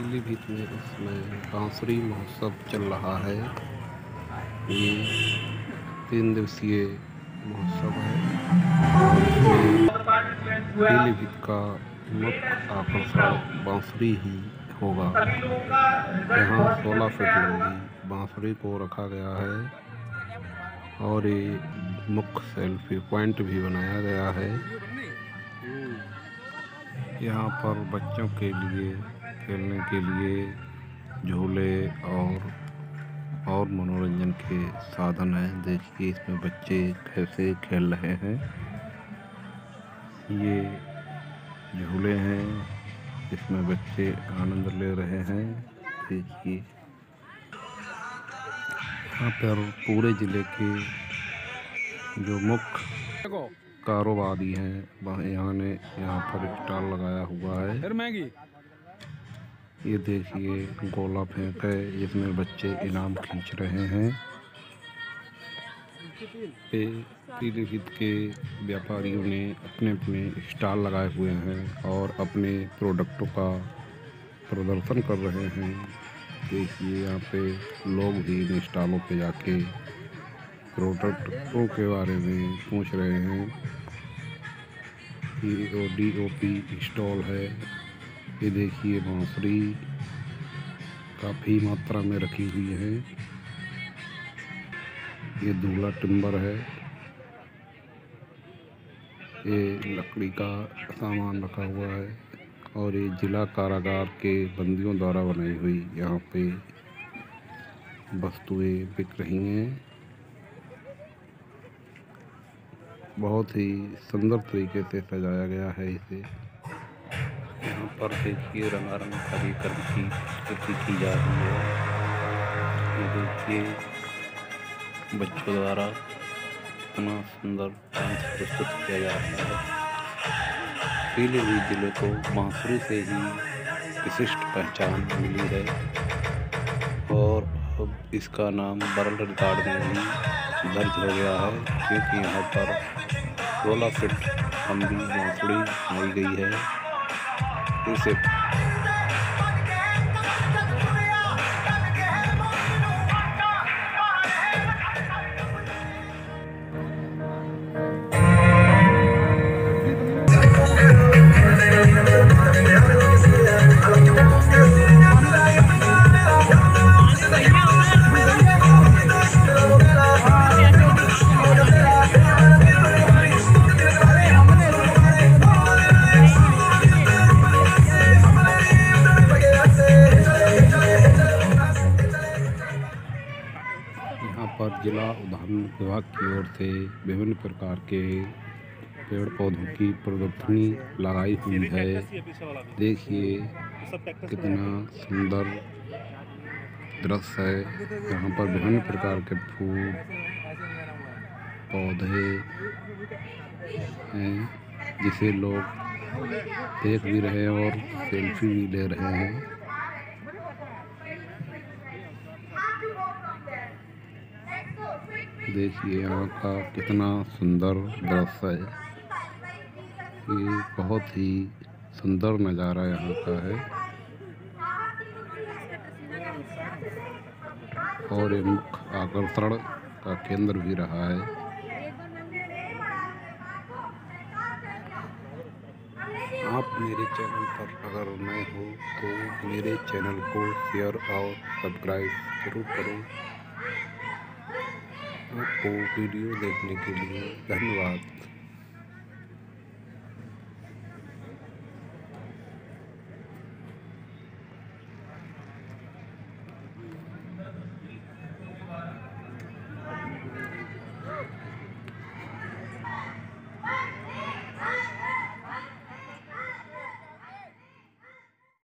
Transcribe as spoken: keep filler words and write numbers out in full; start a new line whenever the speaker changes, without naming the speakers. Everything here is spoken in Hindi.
पीलीभीत में इस समय बांसुरी महोत्सव चल रहा है। ये तीन दिवसीय महोत्सव है और इसमें पीलीभीत का मुख्य आकर्षण बांसुरी ही होगा। यहाँ सोलह फीट लंबी बांसुरी को रखा गया है और ये मुख्य सेल्फी पॉइंट भी बनाया गया है। यहाँ पर बच्चों के लिए खेलने के लिए झूले और और मनोरंजन के साधन हैं। देखिए इसमें बच्चे कैसे खेल रहे हैं। ये झूले हैं, इसमें बच्चे आनंद ले रहे हैं। देखिए यहाँ पर पूरे ज़िले के जो मुख्य कारोबारी हैं वह यहाँ ने यहाँ पर स्टॉल लगाया हुआ है। ये देखिए गोला फेंक है, इसमें बच्चे इनाम खींच रहे हैं। ये पीलीभीत के व्यापारियों ने अपने अपने स्टॉल लगाए हुए हैं और अपने प्रोडक्टों का प्रदर्शन कर रहे हैं। देखिए यहाँ पे लोग भी इन स्टॉलों पे जाके प्रोडक्टों के बारे में पूछ रहे हैं। ये डी ओ पी स्टॉल है। ये देखिए बांसुरी काफ़ी मात्रा में रखी हुई है। ये दूल्हा टिम्बर है। ये लकड़ी का सामान रखा हुआ है और ये जिला कारागार के बंदियों द्वारा बनाई हुई यहाँ पे वस्तुएं बिक रही हैं। बहुत ही सुंदर तरीके से सजाया गया है इसे। यहाँ पर देखिए रंगारंग कार्यक्रम की प्रस्तुति की जा रही है। ये देखिए बच्चों द्वारा इतना सुंदर डांस प्रस्तुत किया जा रहा है। पीलीभीत जिले को बांसुरी से ही विशिष्ट पहचान मिली है और अब इसका नाम वर्ल्ड रिकॉर्ड में भी दर्ज हो गया है, क्योंकि यहाँ पर सोलह फीट लंबी बांसुरी बनाई गई है। इसे यहाँ पर जिला उद्यान विभाग की ओर से विभिन्न प्रकार के पेड़ पौधों की प्रदर्शनी लगाई हुई है। देखिए कितना सुंदर दृश्य है। यहाँ पर विभिन्न प्रकार के फूल पौधे हैं जिसे लोग देख भी रहे हैं और सेल्फी भी ले रहे हैं। देखिए यहाँ का कितना सुंदर दृश्य है। ये बहुत ही सुंदर नज़ारा यहाँ का है और ये मुख्य आकर्षण का केंद्र भी रहा है। आप मेरे चैनल पर अगर नए हो तो मेरे चैनल को शेयर और सब्सक्राइब जरूर करें। आपको वीडियो देखने के लिए धन्यवाद।